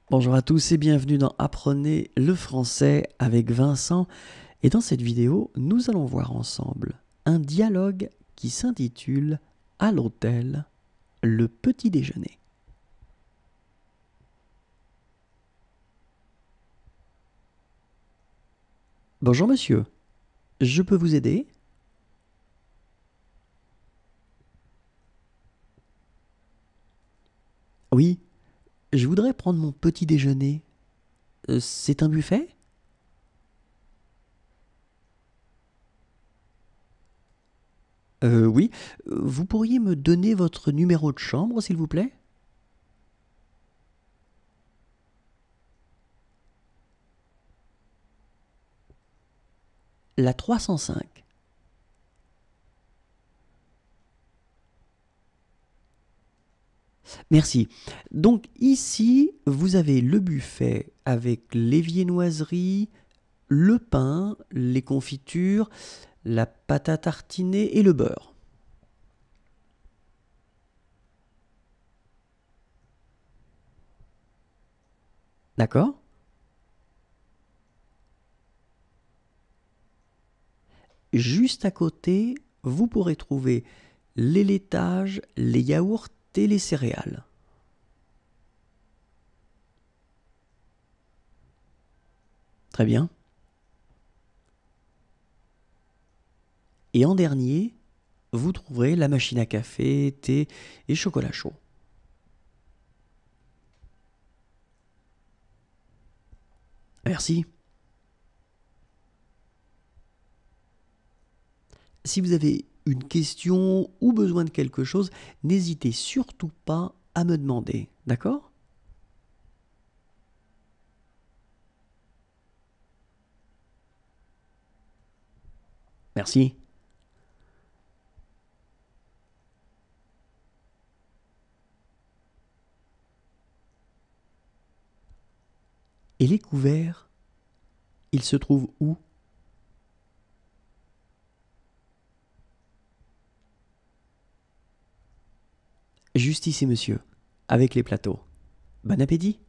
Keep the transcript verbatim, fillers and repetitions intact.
Bonjour à tous et bienvenue dans Apprenez le français avec Vincent. Et dans cette vidéo, nous allons voir ensemble un dialogue qui s'intitule À l'hôtel, le petit déjeuner. Bonjour monsieur, je peux vous aider? Oui, je voudrais prendre mon petit déjeuner. Euh, c'est un buffet? Euh, oui, vous pourriez me donner votre numéro de chambre, s'il vous plaît? La trois cent cinq. Merci. Donc ici, vous avez le buffet avec les viennoiseries, le pain, les confitures, la pâte à tartiner et le beurre. D'accord? Juste à côté, vous pourrez trouver les laitages, les yaourts et les céréales. Très bien. Et en dernier, vous trouverez la machine à café, thé et chocolat chaud. Merci. Si vous avez une question ou besoin de quelque chose, n'hésitez surtout pas à me demander. D'accord? Merci. Et les couverts, ils se trouvent où? Juste ici, monsieur, avec les plateaux. Bon appétit!